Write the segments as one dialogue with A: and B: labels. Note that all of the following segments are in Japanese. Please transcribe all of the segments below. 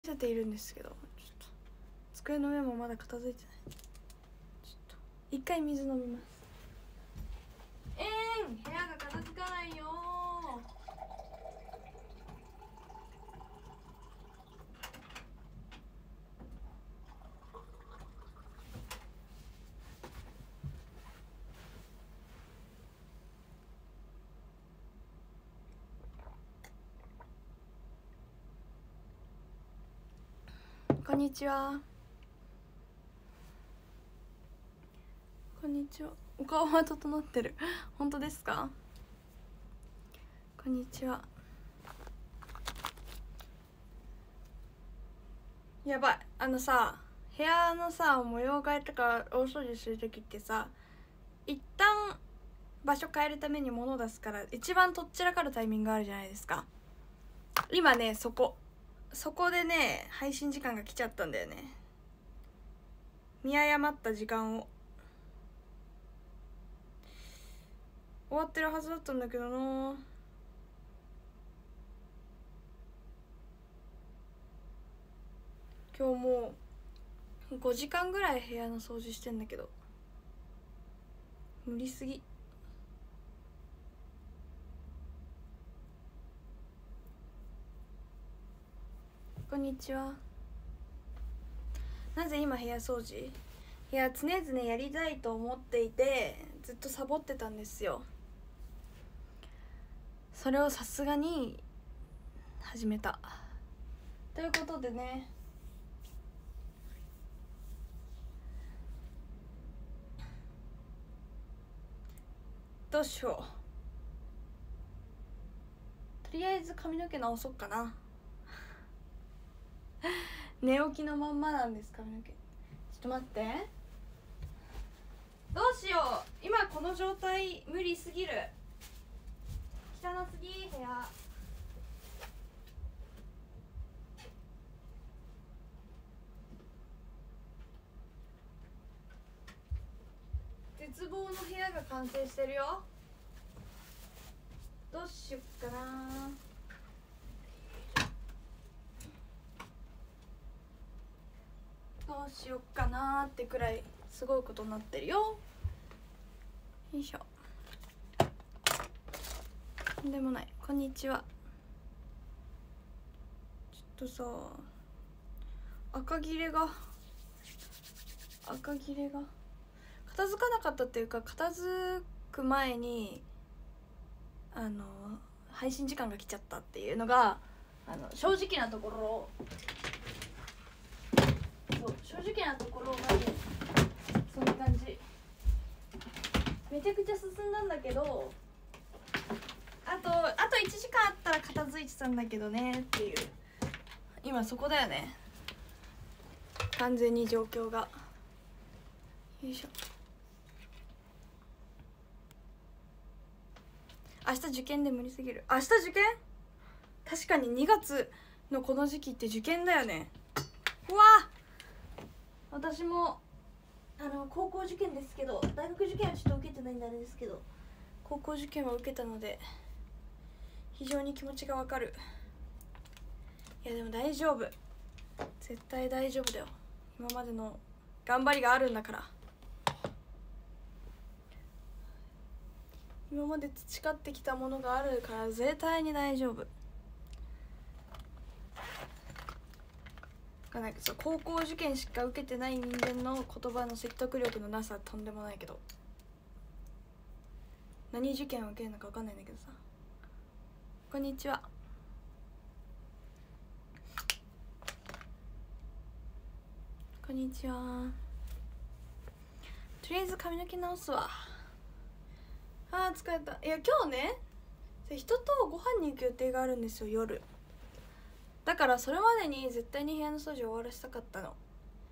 A: せているんですけど、ちょっと机の上もまだ片付いてない。ちょっと一回水飲みます。部屋が片付かないよ。こんにちは。こんにちは。お顔は整ってる。本当ですか？こんにちは。やばい。部屋のさ、模様替えとか大掃除する時ってさ、一旦場所変えるために物を出すから一番とっちらかるタイミングがあるじゃないですか。今ね、そこでね、配信時間が来ちゃったんだよね。見誤った時間を。終わってるはずだったんだけどな。今日もう5時間ぐらい部屋の掃除してんだけど、無理すぎ。こんにちは。なぜ今部屋掃除？いや、常々やりたいと思っていてずっとサボってたんですよ。それをさすがに始めたということでね、どうしよう。とりあえず髪の毛直そうかな。寝起きのまんまなんです、髪の毛。ちょっと待って、どうしよう。今この状態無理すぎる。汚すぎ部屋。絶望の部屋が完成してるよ。どうしよっかな。どうしよっかなってくらいすごいことになってるよ。よいしょ。とんでもない。こんにちは。ちょっとさ、赤切れが片付かなかったっていうか、片付く前に配信時間が来ちゃったっていうのが正直なところ。正直なところ、マジそんな感じ。めちゃくちゃ進んだんだけど、あと1時間あったら片付いてたんだけどねっていう、今そこだよね、完全に状況が。よいしょ。明日受験で無理すぎる。明日受験？確かに2月のこの時期って受験だよね。うわ、私も高校受験ですけど、大学受験はちょっと受けてないんであれですけど、高校受験は受けたので非常に気持ちがわかる。いやでも大丈夫、絶対大丈夫だよ。今までの頑張りがあるんだから。今まで培ってきたものがあるから絶対に大丈夫。なんかそう、高校受験しか受けてない人間の言葉の説得力のなさはとんでもないけど、何受験を受けるのか分かんないんだけどさ。こんにちは。こんにちは。とりあえず髪の毛直すわ。あー疲れた。いや今日ね、人とご飯に行く予定があるんですよ、夜。だからそれまでに絶対に部屋の掃除を終わらせたかったの。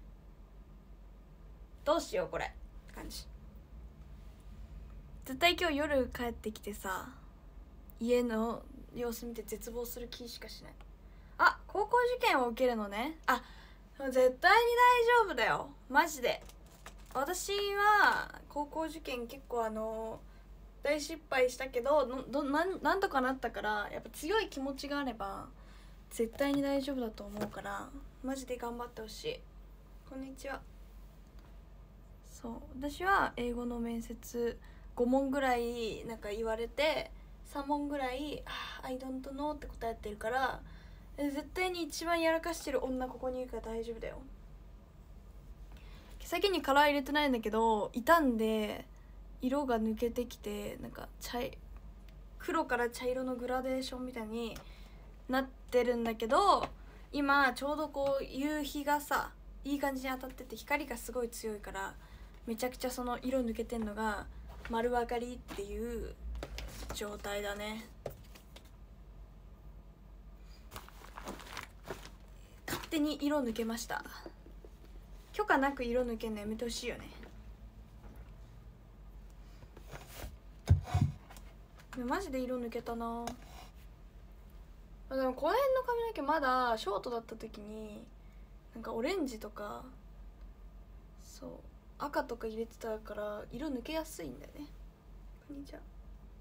A: どうしようこれって感じ。絶対今日夜帰ってきてさ、家の様子見て絶望する気しかしない。あ、高校受験を受けるのね。あ、絶対に大丈夫だよ、マジで。私は高校受験結構大失敗したけどなんとかなったから、やっぱ強い気持ちがあれば絶対に大丈夫だと思うからマジで頑張ってほしい。こんにちは。そう、私は英語の面接5問ぐらいなんか言われて3問ぐらい「I don't know」って答えてるから、絶対に一番やらかしてる女ここにいるから大丈夫だよ。毛先にカラー入れてないんだけど傷んで色が抜けてきてなんか黒から茶色のグラデーションみたいになってるんだけど、今ちょうどこう夕日がさいい感じに当たってて光がすごい強いからめちゃくちゃその色抜けてんのが丸分かりっていう状態だね。勝手に色抜けました。許可なく色抜けんのやめてほしいよね。マジで色抜けたな。でもこの辺の髪の毛まだショートだった時になんかオレンジとかそう赤とか入れてたから色抜けやすいんだよね。こんにちは。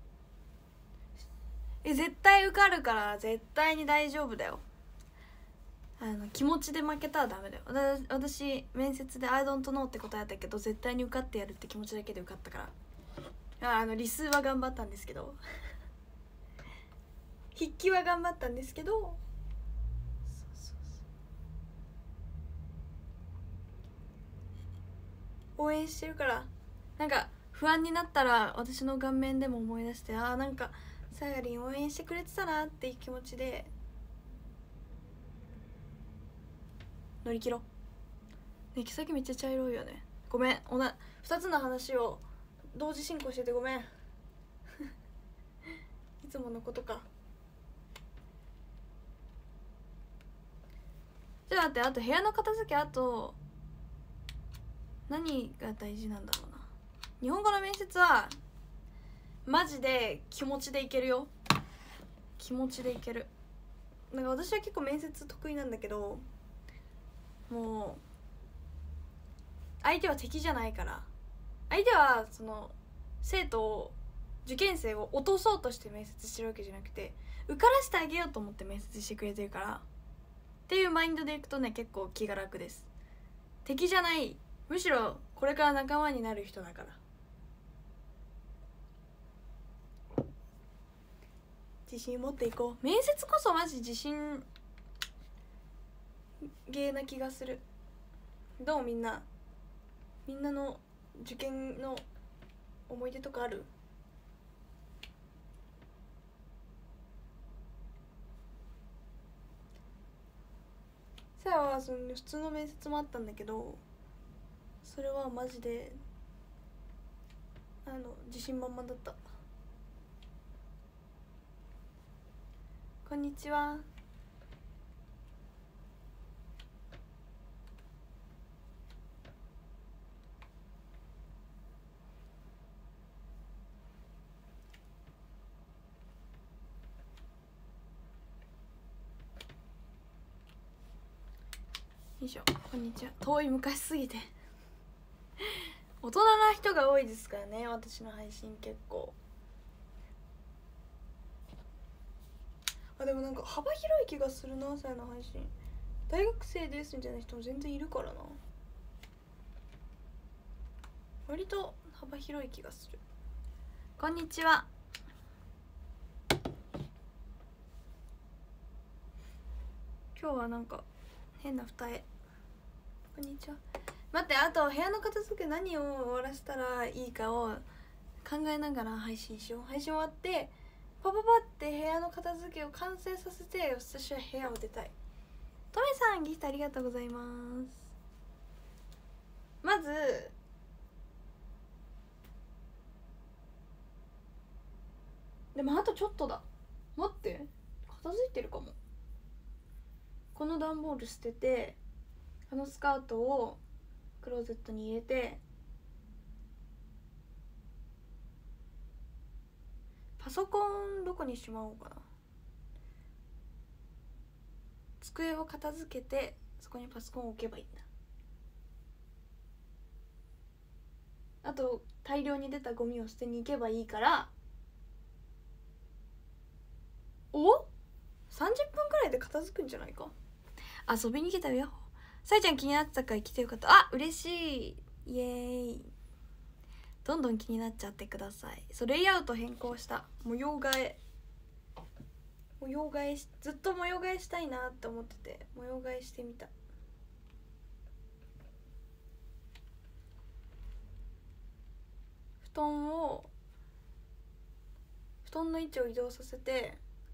A: 絶対受かるから絶対に大丈夫だよ。気持ちで負けたらダメだよ。私面接で「I don't know」って答えたけど絶対に受かってやるって気持ちだけで受かったから。理数は頑張ったんですけど筆記は頑張ったんですけど、そう応援してるから。なんか不安になったら私の顔面でも思い出して、なんかさやりん応援してくれてたなっていう気持ちで乗り切ろう。ね、毛先めっちゃ茶色いよね。ごめん、2つの話を同時進行しててごめんいつものことか。じゃあ待って、あと部屋の片付け、あと何が大事なんだろうな。日本語の面接はマジで気持ちでいけるよ。気持ちでいける。なんか私は結構面接得意なんだけど、もう相手は敵じゃないから。相手はその生徒を受験生を落とそうとして面接してるわけじゃなくて受からせてあげようと思って面接してくれてるからっていうマインドでいくとね、結構気が楽です。敵じゃない、むしろこれから仲間になる人だから。自信持っていこう。面接こそマジ自信ゲーな気がする。どう？みんなの受験の思い出とかある？さやはその普通の面接もあったんだけど、それはマジで自信満々だった。こんにちは。よいしょ。こんにちは。遠い昔すぎて大人な人が多いですからね、私の配信結構。でもなんか幅広い気がするな、さやの配信。大学生ですみたいな人も全然いるからな。割と幅広い気がする。こんにちは。今日はなんか変な二重。こんにちは。待って、あと部屋の片付け何を終わらせたらいいかを考えながら配信しよう。配信終わってパパパって部屋の片付けを完成させて私は部屋を出たい。トメさんギフトありがとうございます。まずでもあとちょっとだ。待って、片付いてるかも。この段ボール捨ててあのスカートをクローゼットに入れて、パソコンどこにしまおうかな。机を片付けてそこにパソコンを置けばいいんだ。あと大量に出たゴミを捨てに行けばいいから。お？ 30分くらいで片付くんじゃないか。遊びに来たよ。さえちゃん気になってたから来てよかった。あ、嬉しい。イエーイ。どんどん気になっちゃってください。そう、レイアウト変更した。模様替えずっと模様替えしたいなって思ってて、模様替えしてみた。布団の位置を移動させて、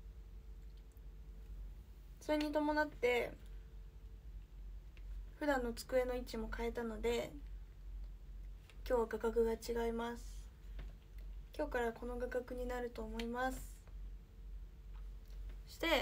A: それに伴って普段の机の位置も変えたので、今日は画角が違います。今日からこの画角になると思います。そして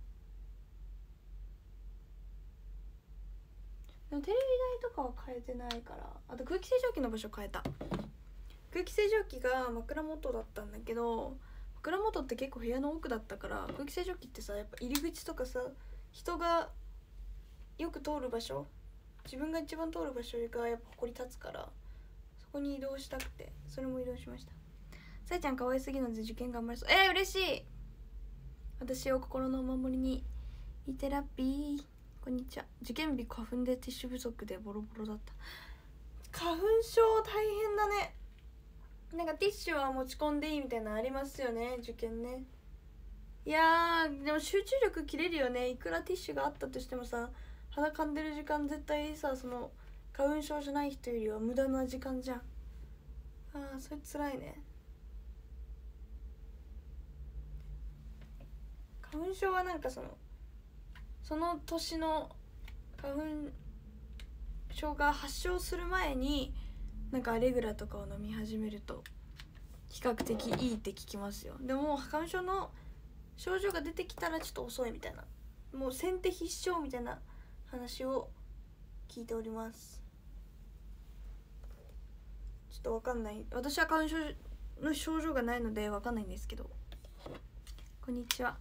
A: でもテレビ台とかは変えてないから、あと空気清浄機の場所変えた。空気清浄機が枕元だったんだけど、枕元って結構部屋の奥だったから、空気清浄機ってさ、やっぱ入り口とかさ、人がよく通る場所、自分が一番通る場所がやっぱ埃立つから、そこに移動したくて、それも移動しました。さえちゃん可愛すぎるので受験頑張りそう。嬉しい。私を心のお守りに。イテラピー。こんにちは。受験日花粉でティッシュ不足でボロボロだった。花粉症大変だね。なんかティッシュは持ち込んでいいみたいなのありますよね、受験ね。いやー、でも集中力切れるよね。いくらティッシュがあったとしてもさ、鼻かんでる時間絶対さ、その花粉症じゃない人よりは無駄な時間じゃん。それつらいね。花粉症はなんかその年の花粉症が発症する前になんかアレグラとかを飲み始めると比較的いいって聞きますよ。でも花粉症の症状が出てきたらちょっと遅いみたいな、もう先手必勝みたいな話を聞いております。ちょっと分かんない、私は花粉症の症状がないので分かんないんですけど。こんにちは。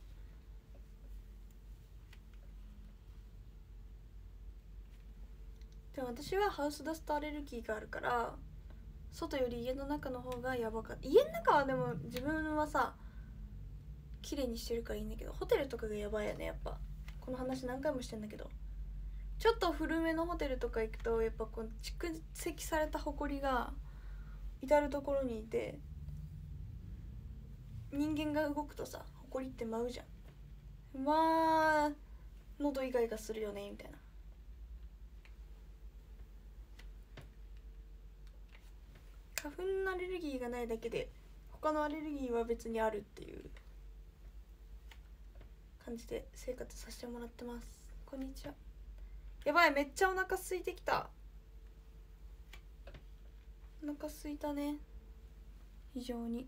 A: でも私はハウスダストアレルギーがあるから、外より家の中の方がやばかった。家の中はでも自分はさ綺麗にしてるからいいんだけど、ホテルとかがやばいよね。やっぱこの話何回もしてんだけど、ちょっと古めのホテルとか行くとやっぱこう蓄積されたホコリが至る所にいて、人間が動くとさホコリって舞うじゃん。まあ喉イガイガするよねみたいな。花粉アレルギーがないだけで他のアレルギーは別にあるっていう感じで生活させてもらってます。こんにちは。やばい、めっちゃお腹空いてきた。お腹空いたね、非常に。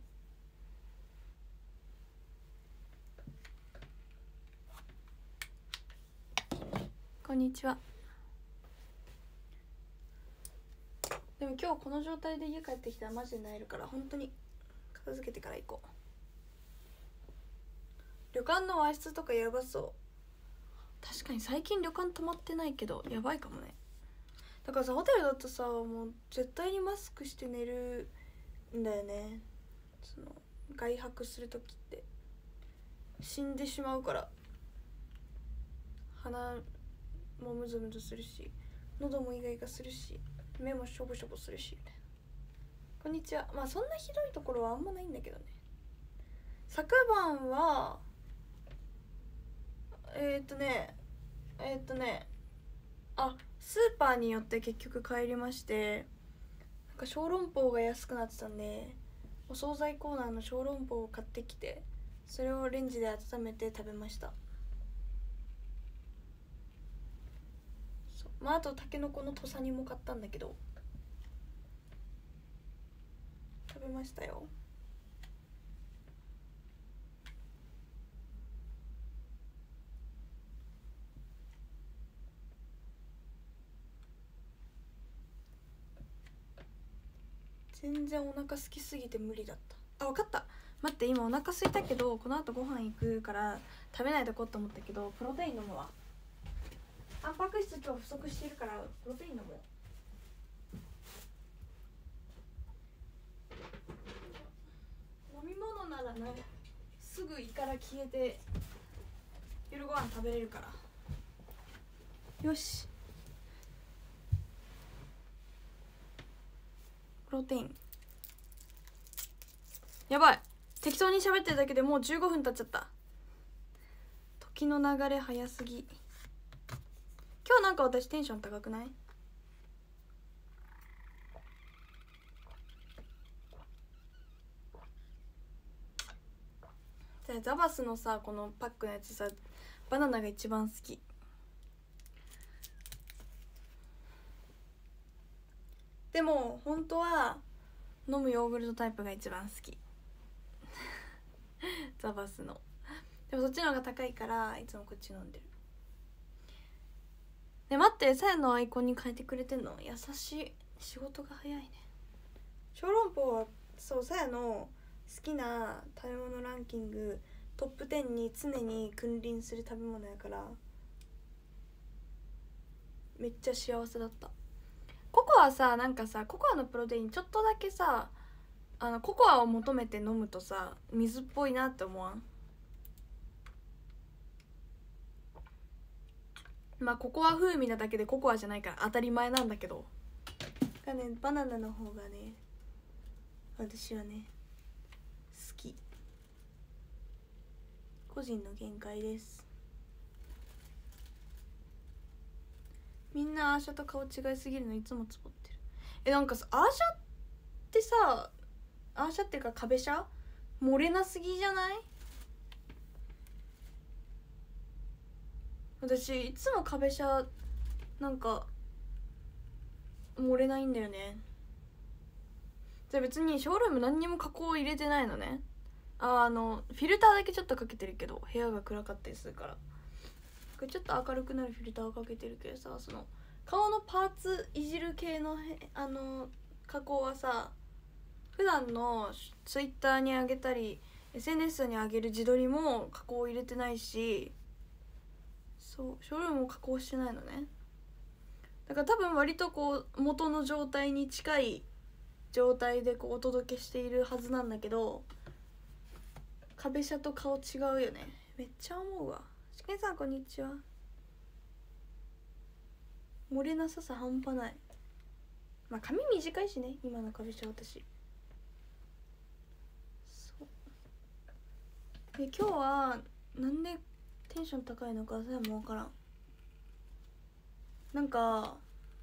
A: こんにちは。でも今日この状態で家帰ってきたらマジで萎えるから、本当に片付けてから行こう。旅館の和室とかやばそう。確かに最近旅館泊まってないけどやばいかもね。だからさ、ホテルだとさもう絶対にマスクして寝るんだよね。その外泊する時って死んでしまうから、鼻もムズムズするし、喉もイガイガするし、目もしょぼしょぼするしみたいな。こんにちは。まあそんなひどいところはあんまないんだけどね。昨晩はスーパーによって結局帰りまして、なんか小籠包が安くなってたんで、お惣菜コーナーの小籠包を買ってきて、それをレンジで温めて食べました。あとたけのこの土佐煮も買ったんだけど食べましたよ。全然お腹空きすぎて無理だった。分かった、待って、今お腹空いたけどこの後ご飯行くから食べないとこって思ったけど、プロテイン飲むわ。タンパク質今日不足してるからプロテイン飲もう。飲み物ならね、すぐ胃から消えて夜ご飯食べれるから。よし、プロテイン。やばい、適当に喋ってるだけでもう15分経っちゃった。時の流れ早すぎ。今日なんか私テンション高くない？ザバスのさ、このパックのやつさ、バナナが一番好き。でも本当は飲むヨーグルトタイプが一番好きザバスの。でもそっちの方が高いからいつもこっち飲んでる。ね、待って、さやのアイコンに変えてくれてんの優しい。仕事が早いね。小籠包はそうさやの好きな食べ物ランキングトップ10に常に君臨する食べ物やから、めっちゃ幸せだった。ココアさ、なんかさ、ココアのプロテインちょっとだけさ、ココアを求めて飲むとさ、水っぽいなって思わん？まあココア風味なだけでココアじゃないから当たり前なんだけど、がね、バナナの方がね、私はね好き。個人の見解です。みんなアーシャと顔違いすぎるのいつもつぼってる。なんかさ、アーシャってさ、アーシャっていうか壁シャ漏れなすぎじゃない？私いつも壁シャなんか漏れないんだよね。じゃあ別にショールーム何にも加工入れてないのね。フィルターだけちょっとかけてるけど、部屋が暗かったりするからちょっと明るくなるフィルターをかけてるけどさ、その顔のパーツいじる系の加工はさ、普段のツイッターに上げたり SNS に上げる自撮りも加工入れてないし、そうショールームも加工してないのね。だから多分割とこう元の状態に近い状態でこうお届けしているはずなんだけど、壁シャと顔違うよね。めっちゃ思うわ。しけんさんこんにちは。漏れなささ半端ない。まあ髪短いしね、今の壁シャ私。そうで、今日はなんでテンション高いのかさえも分からん。なんか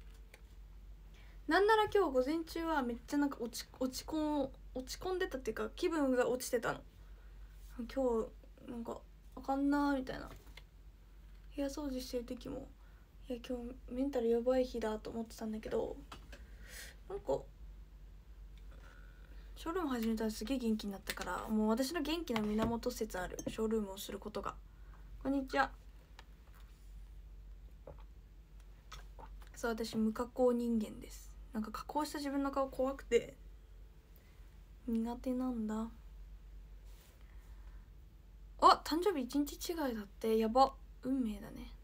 A: なんなら今日午前中はめっちゃなんか落ち込んでたっていうか、気分が落ちてたの。今日なんかあかんなーみたいな。部屋掃除してる時も、いや今日メンタルやばい日だと思ってたんだけど、なんかショールーム始めたらすげえ元気になったから、もう私の元気の源説ある、ショールームをすることが。こんにちは。そう、私無加工人間です。なんか加工した自分の顔怖くて苦手なんだ。あ、誕生日1日違いだって。やば、運命だね。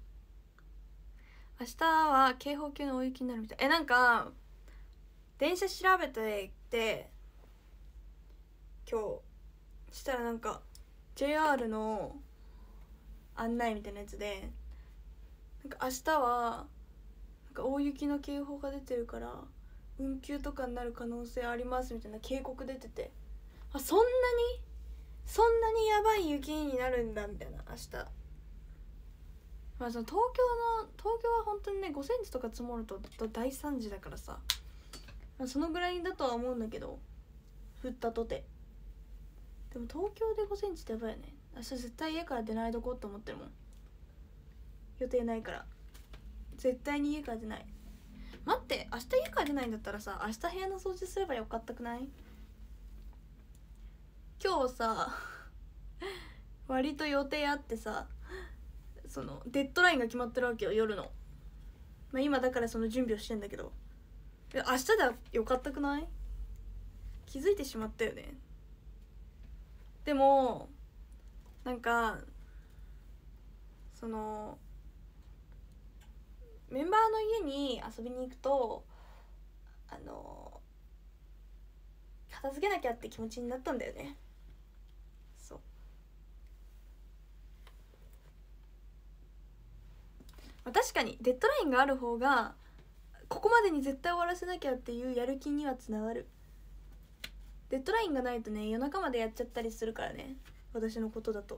A: 明日は警報級の大雪になるみたい。なんか電車調べてて今日したら、なんか JR の案内みたいなやつで、なんか明日はなんか大雪の警報が出てるから運休とかになる可能性ありますみたいな警告出てて、あ、そんなにやばい雪になるんだみたいな。明日まあその東京は本当にね5センチとか積もると大惨事だからさ、まあ、そのぐらいだとは思うんだけど、降ったとて。でも東京で5センチってやばいよね。明日絶対家から出ないどこって思ってるもん。予定ないから絶対に家から出ない。待って、明日家から出ないんだったらさ、明日部屋の掃除すればよかったくない？今日さ割と予定あってさ、そのデッドラインが決まってるわけよ、夜の。まあ今だからその準備をしてんだけど、明日ではよかったくない？気づいてしまったよね。でもなんかそのメンバーの家に遊びに行くと片付けなきゃって気持ちになったんだよね。そう確かにデッドラインがある方がここまでに絶対終わらせなきゃっていうやる気にはつながる。デッドラインがないとね夜中までやっちゃったりするからね、私のことだと。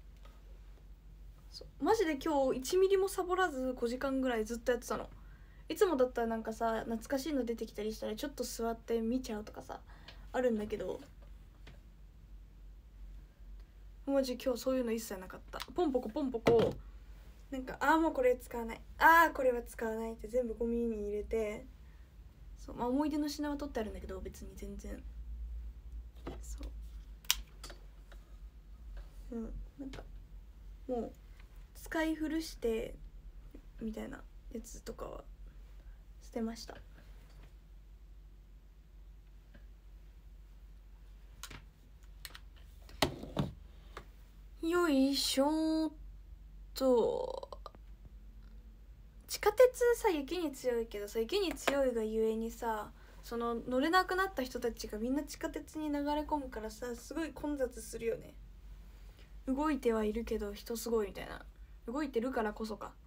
A: マジで今日1ミリもサボらず5時間ぐらいずっとやってたの。いつもだったらなんかさ懐かしいの出てきたりしたらちょっと座って見ちゃうとかさあるんだけど、マジ今日そういうの一切なかった。ポンポコポンポコなんかもうこれ使わない、これは使わないって全部ゴミに入れて、そう、思い出の品は取ってあるんだけど別に全然そうなんかもう使い古してみたいなやつとかは捨てました。よいしょーと。地下鉄さ雪に強いけどさ、雪に強いがゆえにさ、その乗れなくなった人たちがみんな地下鉄に流れ込むからさ、すごい混雑するよね。動いてはいるけど人すごいみたいな。動いてるからこそか。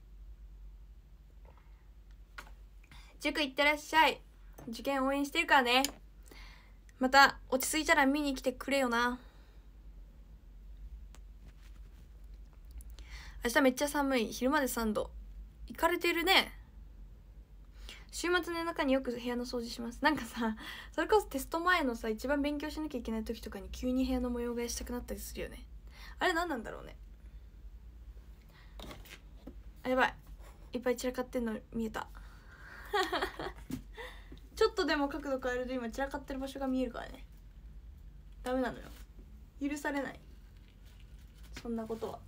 A: 塾行ってらっしゃい。受験応援してるからね。また落ち着いたら見に来てくれよな。明日めっちゃ寒い。昼まで3度。行かれてるね。週末の夜中によく部屋の掃除します。なんかさ、それこそテスト前のさ一番勉強しなきゃいけない時とかに急に部屋の模様替えしたくなったりするよね。あれ何なんだろうね。やばい、いっぱい散らかってんの見えたちょっとでも角度変えると今散らかってる場所が見えるからね。ダメなのよ、許されないそんなことは。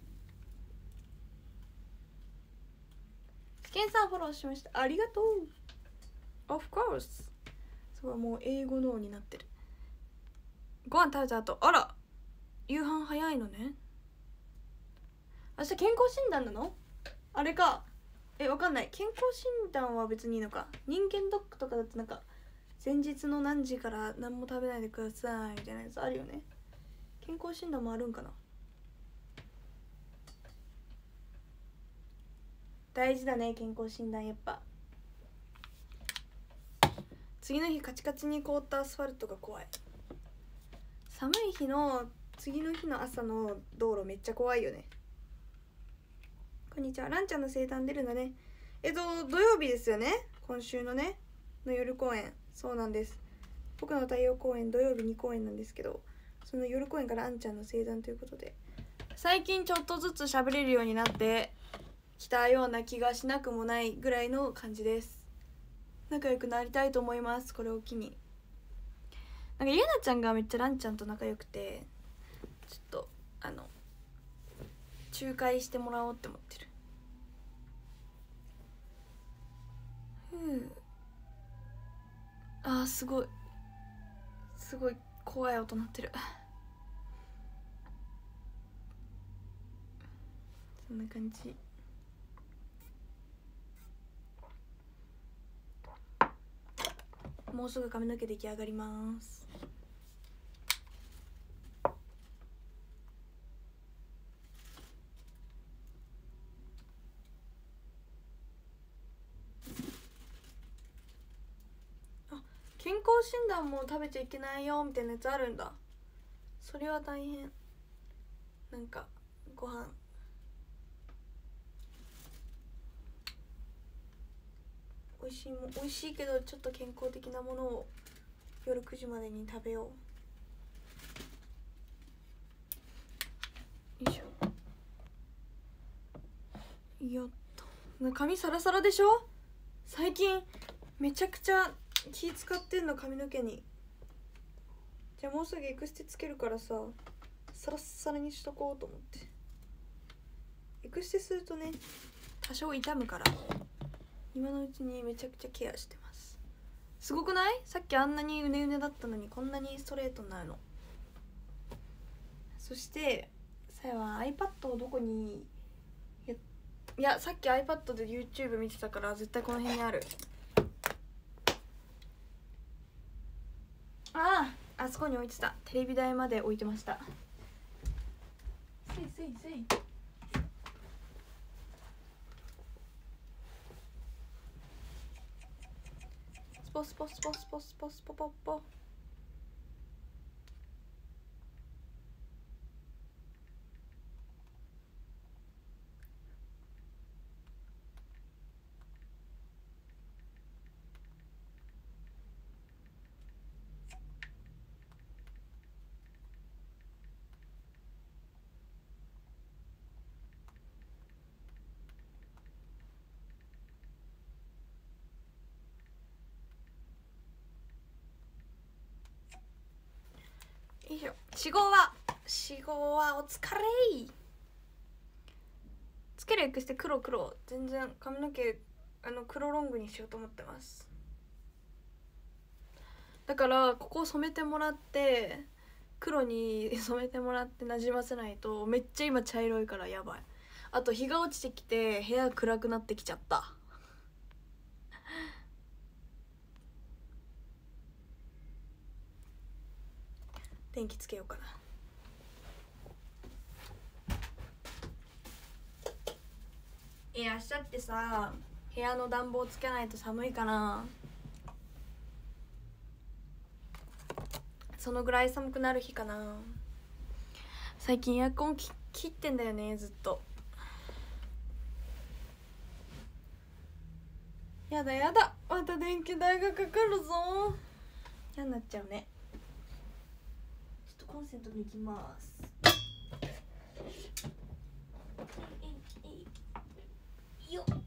A: 試験さんフォローしました、ありがとう。 Of course。 そう、もう英語脳になってる。ご飯食べた後、あら夕飯早いのね。明日健康診断なの？あれか、わかんない。健康診断は別にいいのか。人間ドックとかだってなんか前日の何時から何も食べないでくださいみたいなやつあるよね。健康診断もあるんかな。大事だね健康診断。やっぱ次の日カチカチに凍ったアスファルトが怖い。寒い日の次の日の朝の道路めっちゃ怖いよね。こんにちは。ランちゃんの生誕出るんだね。土曜日ですよね、今週のねの夜公演。そうなんです。僕の太陽公演土曜日2公演なんですけど、その夜公演からあんちゃんの生誕ということで、最近ちょっとずつ喋れるようになってきたような気がしなくもないぐらいの感じです。仲良くなりたいと思います、これを機に。なんかゆなちゃんがめっちゃランちゃんと仲良くて、ちょっと仲介してもらおうって思ってる。すごいすごい怖い音鳴ってる。そんな感じ。もうすぐ髪の毛出来上がります。健康診断も食べちゃいけないよみたいなやつあるんだ。それは大変。なんかご飯美味しいけどちょっと健康的なものを夜9時までに食べよう。よいしょ。よっと。髪サラサラでしょ。最近めちゃくちゃ気使ってんの髪の毛に。じゃあもうすぐエクステつけるからさ、サラッサラにしとこうと思って。エクステするとね多少痛むから今のうちにめちゃくちゃケアしてます。すごくない？さっきあんなにうねうねだったのにこんなにストレートになるの。そしてさやは iPad をどこにいやさっき iPad で YouTube 見てたから絶対この辺にある。あそこに置いてた。テレビ台まで置いてました。せいせいせい。 ポスポスポスポスポスポポポ。よいしょ。4号はお疲れー。つけるエクステ黒全然髪の毛黒ロングにしようと思ってます。だからここを染めてもらって黒に染めてもらってなじませないとめっちゃ今茶色いからやばい。あと日が落ちてきて部屋暗くなってきちゃった。電気つけようかな。明日ってさ部屋の暖房つけないと寒いかな。そのぐらい寒くなる日かな。最近エアコン切ってんだよねずっと。やだまた電気代がかかるぞ。嫌になっちゃうね。ちょっとコンセント抜きます。よっ。よ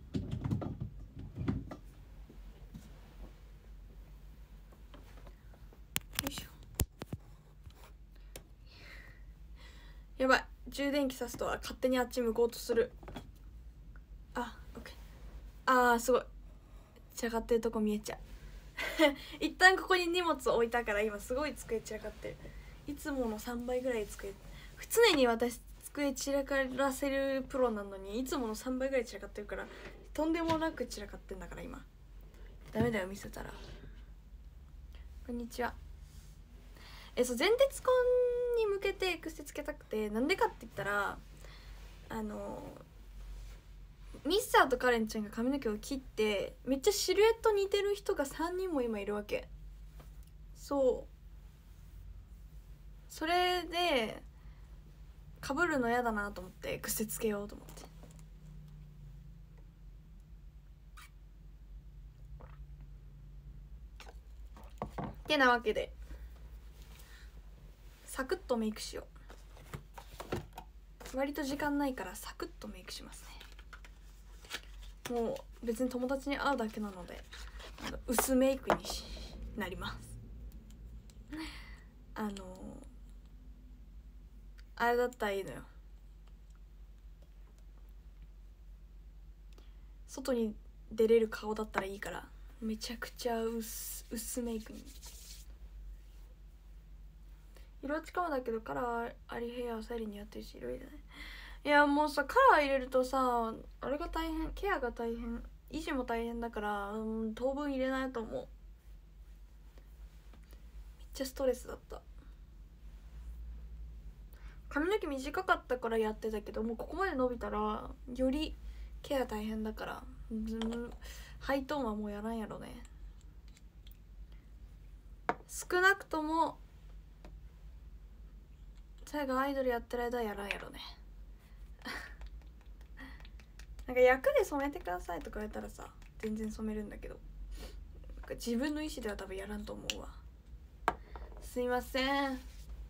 A: いしょ。やばい、充電器さすとは勝手にあっち向こうとする。あ、オッケー。あーすごい散らかってるとこ見えちゃう一旦ここに荷物置いたから今すごい机散らかってる。いつもの3倍ぐらい常に私机散らからせるプロなのにいつもの3倍ぐらい散らかってるからとんでもなく散らかってんだから今ダメだよ見せたら。こんにちは。そう前鉄婚に向けてエクステつけたくて、なんでかって言ったらミスターとカレンちゃんが髪の毛を切ってめっちゃシルエット似てる人が3人も今いるわけ。そうそれで被るの嫌だなと思って癖つけようと思ってなわけでサクッとメイクしよう。割と時間ないからサクッとメイクしますね。もう別に友達に会うだけなので薄メイクになります。あれだったらいいのよ。外に出れる顔だったらいいからめちゃくちゃ薄メイクに。色落ちかもだけどカラーありヘアサイリにやってるし色々だね。いやもうさカラー入れるとさあれが大変、ケアが大変、維持も大変だから、当分入れないと思う。めっちゃストレスだった。髪の毛短かったからやってたけどもうここまで伸びたらよりケア大変だからハイトーンはもうやらんやろね。少なくとも最後アイドルやってる間はやらんやろねなんか役で染めてくださいとか言われたらさ全然染めるんだけどなんか自分の意思では多分やらんと思うわ。すいません。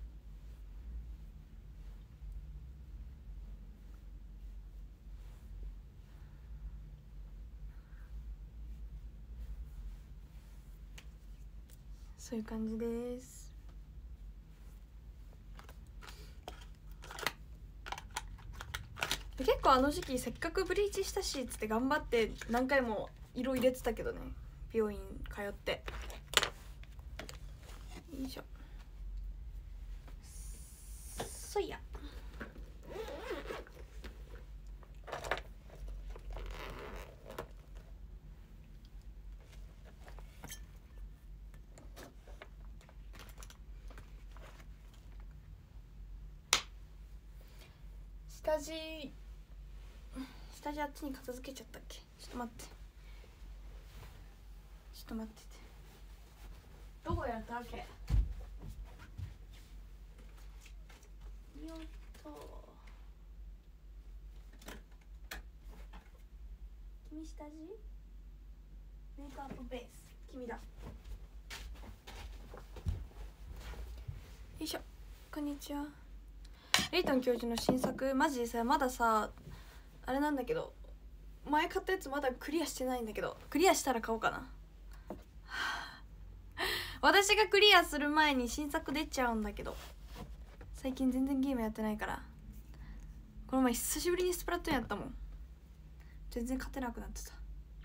A: そういう感じです。結構あの時期せっかくブリーチしたしっつって頑張って何回も色入れてたけどね、病院通って。よいしょ。そいや下地あっちに片付けちゃったっけ。ちょっと待ってて。 どこやったわけよっと君下地メイクアップベース君だよいしょこんにちは。レイトン教授の新作マジでさまださあれなんだけど前買ったやつまだクリアしてないんだけどクリアしたら買おうかな私がクリアする前に新作出ちゃうんだけど最近全然ゲームやってないからこの前久しぶりにスプラトゥーンやったもん全然勝てなくなってた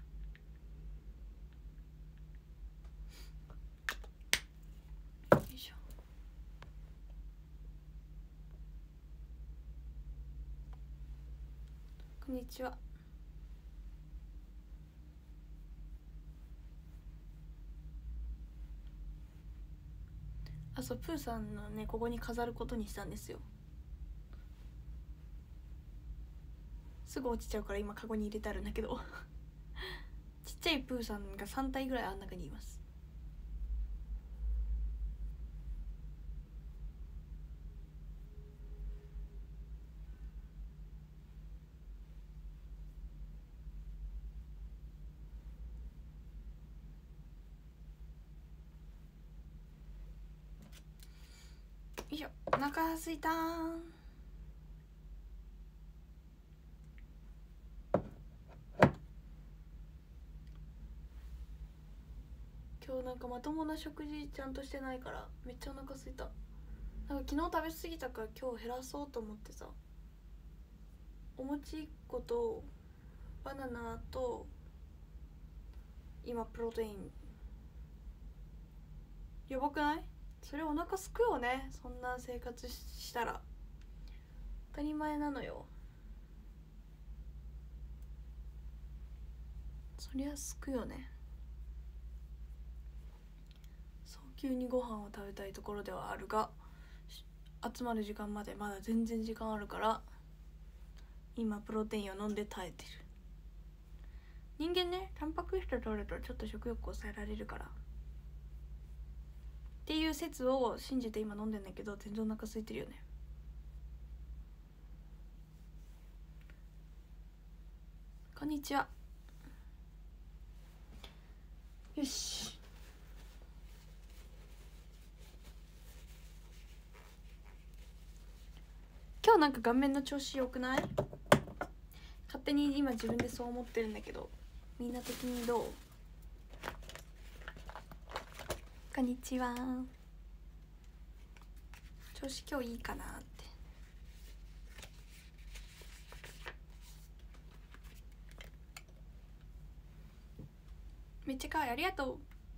A: よいしょこんにちはあそうプーさんのねここに飾ることにしたんですよすぐ落ちちゃうから今カゴに入れてあるんだけどちっちゃいプーさんが3体ぐらいあん中にいますよいしょお腹すいたー今日なんかまともな食事ちゃんとしてないからめっちゃお腹すいたなんか昨日食べ過ぎたから今日減らそうと思ってさお餅1個とバナナと今プロテインやばくない？それお腹すくよねそんな生活したら当たり前なのよそりゃすくよね早急にご飯を食べたいところではあるが集まる時間までまだ全然時間あるから今プロテインを飲んで耐えてる人間ねタンパク質取るとちょっと食欲を抑えられるからっていう説を信じて今飲んでんだけど全然お腹空いてるよねこんにちはよし今日なんか顔面の調子良くない？勝手に今自分でそう思ってるんだけどみんな的にどう？こんにちは調子今日いいかなってめっちゃ可愛いありがとう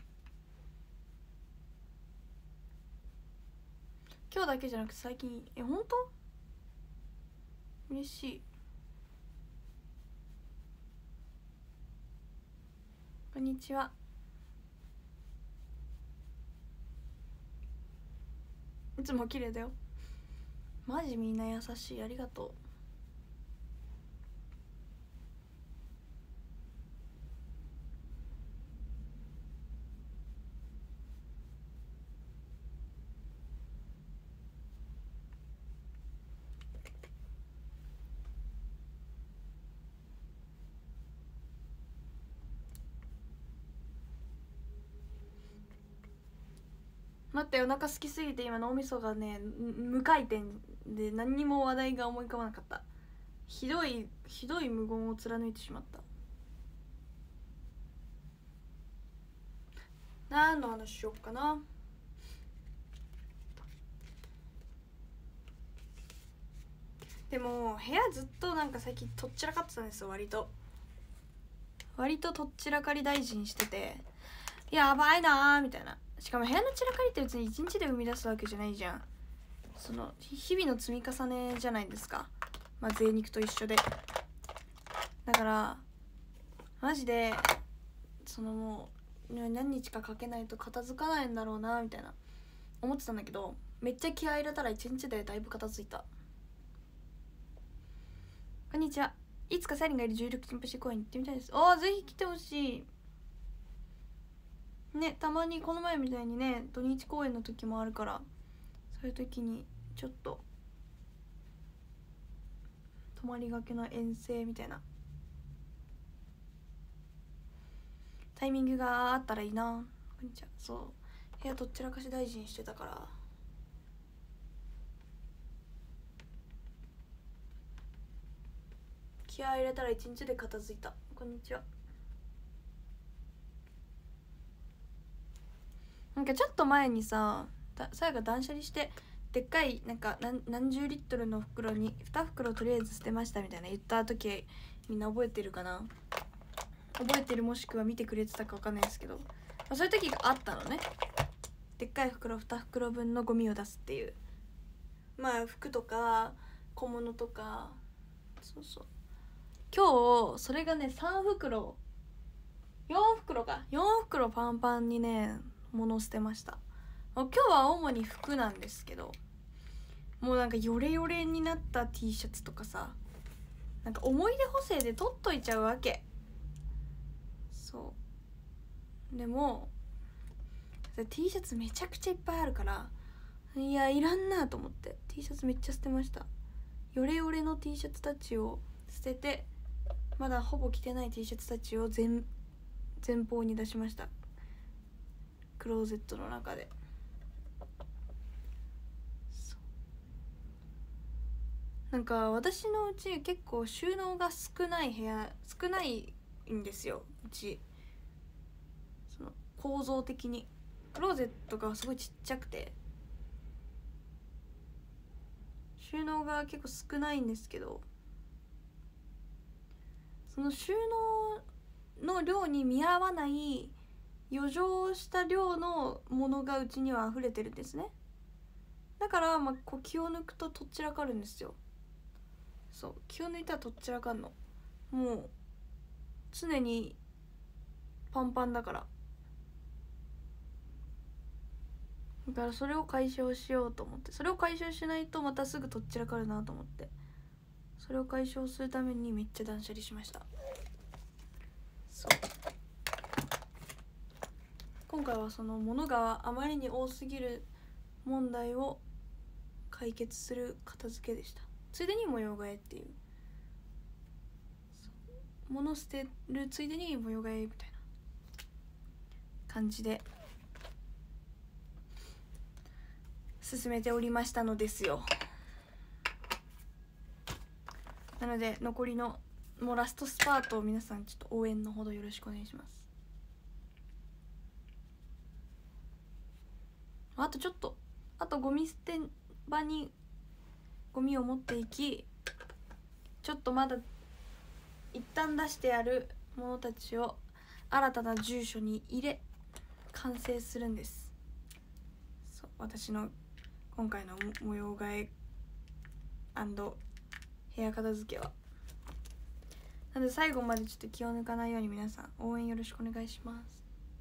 A: 今日だけじゃなくて最近本当嬉しいこんにちはいつも綺麗だよマジみんな優しいありがとう待ってお腹空きすぎて今脳みそがね無回転で何にも話題が思い浮かばなかったひどい無言を貫いてしまった何の話しよっかなでも部屋ずっとなんか最近とっちらかってたんですよ割ととっちらかり大臣しててやばいなーみたいなしかも部屋の散らかりって別に一日で生み出すわけじゃないじゃんその日々の積み重ねじゃないですかまあ贅肉と一緒でだからマジでそのもう何日かかけないと片付かないんだろうなみたいな思ってたんだけどめっちゃ気合い入れたら一日でだいぶ片付いたこんにちはいつかサリンがいる重力チンパシー公園に行ってみたいですぜひ来てほしいね、たまにこの前みたいにね土日公演の時もあるから、そういう時にちょっと泊まりがけの遠征みたいなタイミングがあったらいいな。こんにちは。そう部屋どっちらかし大事にしてたから。気合い入れたら1日で片付いた。こんにちは。なんかちょっと前にささやが断捨離してでっかいなんか何十リットルの袋に2袋とりあえず捨てましたみたいな言った時、みんな覚えてるかな。覚えてるもしくは見てくれてたか分かんないですけど、そういう時があったのね。でっかい袋2袋分のゴミを出すっていう。まあ服とか小物とか、そうそう。今日それがね4袋パンパンにね物捨てました。今日は主に服なんですけど、もうなんかヨレヨレになった T シャツとかさ、なんか思い出補正で取っといちゃうわけ。そうでも T シャツめちゃくちゃいっぱいあるから、いやいらんなと思って T シャツめっちゃ捨てました。ヨレヨレの T シャツたちを捨てて、まだほぼ着てない T シャツたちを前方に出しました。クローゼットの中で。なんか私のうち結構収納が少ないんですよ。うちその構造的にクローゼットがすごいちっちゃくて収納が結構少ないんですけど、その収納の量に見合わない余剰した量のものがうちには溢れてるんですね。だからこう気を抜くととっちらかるんですよ。そう気を抜いたらとっちらかんの。もう常にパンパンだからそれを解消しようと思って、それを解消しないとまたすぐとっちらかるなと思って、それを解消するためにめっちゃ断捨離しました。そう今回はその物があまりに多すぎる問題を解決する片付けでした。ついでに模様替えっていう、物捨てるついでに模様替えみたいな感じで進めておりましたのですよ。なので残りのもうラストスパートを皆さんちょっと応援のほどよろしくお願いします。あとちょっと、あとゴミ捨て場にゴミを持っていき、ちょっとまだ一旦出してあるものたちを新たな住所に入れ完成するんです。そう私の今回の模様替え部屋片付けは。なので最後までちょっと気を抜かないように皆さん応援よろしくお願いします。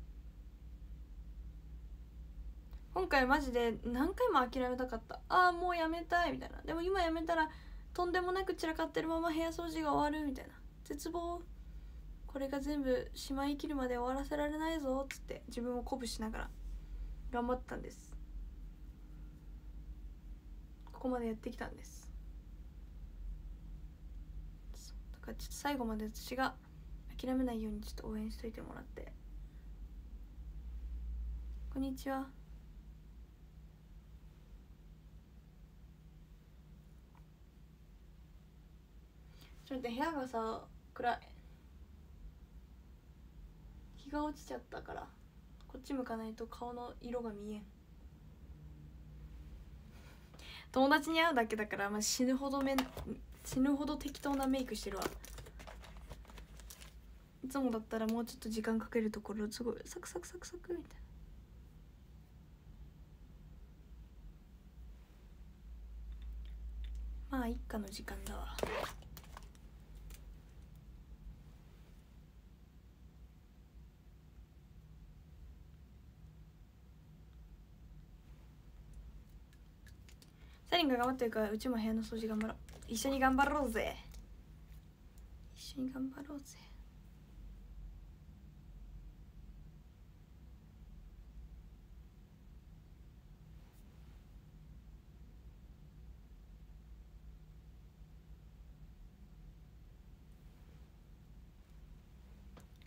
A: 今回マジで何回も諦めたかった。もうやめたいみたいな。でも今やめたらとんでもなく散らかってるまま部屋掃除が終わるみたいな絶望。これが全部しまいきるまで終わらせられないぞっつって自分を鼓舞しながら頑張ったんです。ここまでやってきたんです。だからちょっと最後まで私が諦めないようにちょっと応援しといてもらって。こんにちは。ちょっと部屋がさ暗い。日が落ちちゃったからこっち向かないと顔の色が見えん。友達に会うだけだから、死ぬほど適当なメイクしてるわ。いつもだったらもうちょっと時間かけるところすごいサクサクサクサクみたいな。まあ一家の時間だわ。サリンが頑張ってるからうちも部屋の掃除頑張ろう。一緒に頑張ろうぜ。一緒に頑張ろうぜ。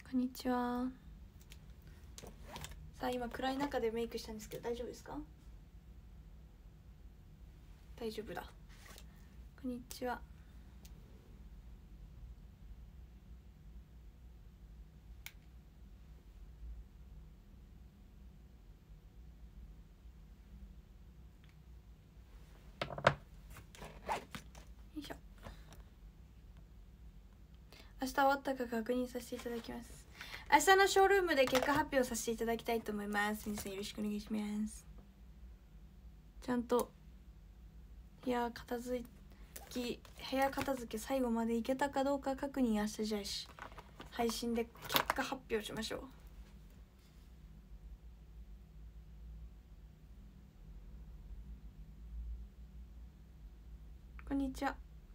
A: こんにちは。さあ今暗い中でメイクしたんですけど大丈夫ですか？大丈夫だ。こんにちは。よいしょ。明日終わったか確認させていただきます。明日のショールームで結果発表させていただきたいと思います。皆さんよろしくお願いします。ちゃんと部屋片付け最後までいけたかどうか確認明日じゃあし配信で結果発表しましょう。こんにちは。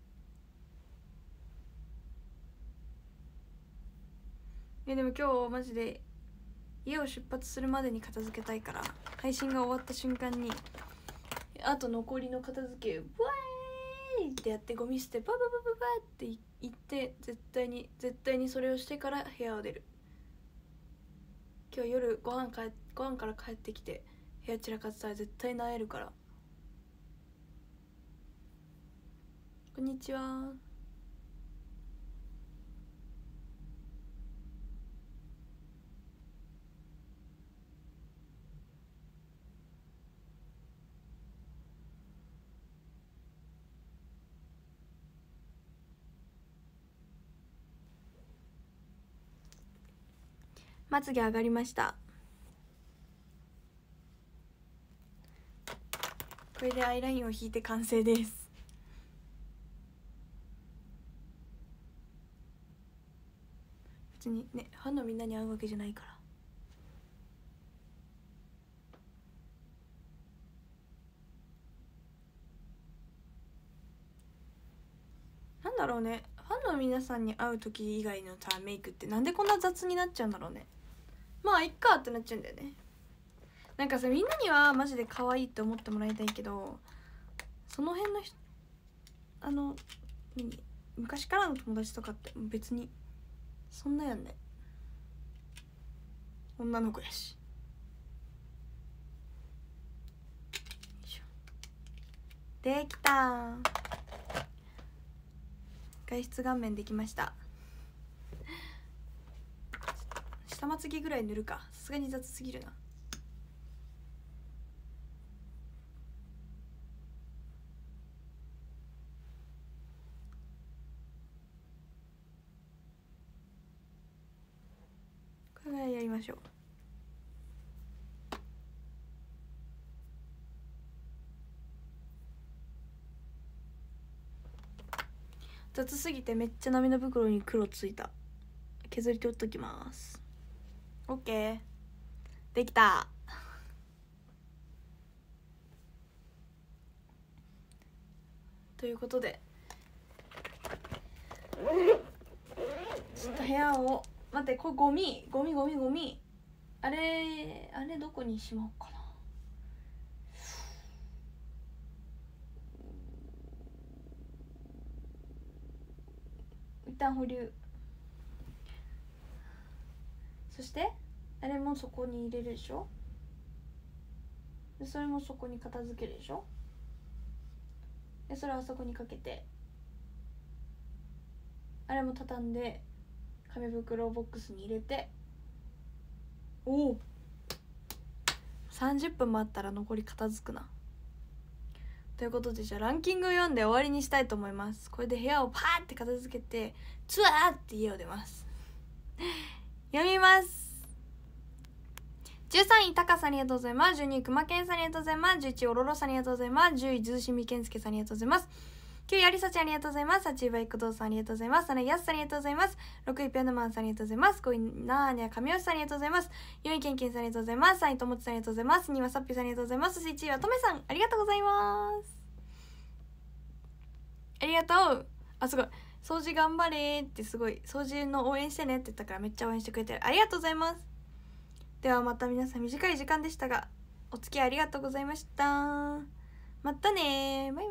A: でも今日マジで家を出発するまでに片付けたいから、配信が終わった瞬間にあと残りの片付けブワーイってやってゴミ捨てバババババって言って絶対にそれをしてから部屋を出る。今日夜ご飯から帰ってきて部屋散らかってたら絶対萎えるから。こんにちは。まつげ上がりました。これでアイラインを引いて完成です。別にねファンのみんなに会うわけじゃないから。なんだろうね、ファンの皆さんに会う時以外のメイクってなんでこんな雑になっちゃうんだろうね。まあいっかってなっちゃうんだよね。なんかさ、みんなにはマジで可愛いって思ってもらいたいけど、その辺の昔からの友達とかって別にそんなやんね。女の子やし。できた。外出顔面できました。下まつげぐらい塗るか、さすがに雑すぎるな。これやりましょう。雑すぎてめっちゃ涙袋に黒ついた。削り取っときます。オッケー、できた。ということでちょっと部屋を待って、これゴミあれどこにしまおうかな。一旦保留。そしてあれもそこに入れるでしょ。でそれもそこに片付けるでしょ。でそれはそこにかけて、あれも畳んで紙袋ボックスに入れて、おお30分待ったら残り片付くな。ということで、じゃあランキングを読んで終わりにしたいと思います。これで部屋をパーって片付けてツワーって家を出ます。読みます。13位、タカさんありがとうございます。12位、熊健さんありがとうございます。11位、オロロさんありがとうございます。10位、ズーシミケンスケさんありがとうございます。9位、アリサちゃんありがとうございます。8位、バイクドウさんありがとうございます。7位、ヤスさんありがとうございます。6位、ピアノマンさんありがとうございます。5位、ナーニャ神吉さんありがとうございます。4位、ケンケンさんありがとうございます。3位、ともちさんありがとうございます。2位はサッピーさんありがとうございます。そして1位はトメさんありがとうございます。ありがとう。あ、すごい。掃除頑張れって、すごい掃除の応援してねって言ったからめっちゃ応援してくれてありがとうございます。ではまた皆さん、短い時間でしたがお付き合いありがとうございました。またね、バイバイ。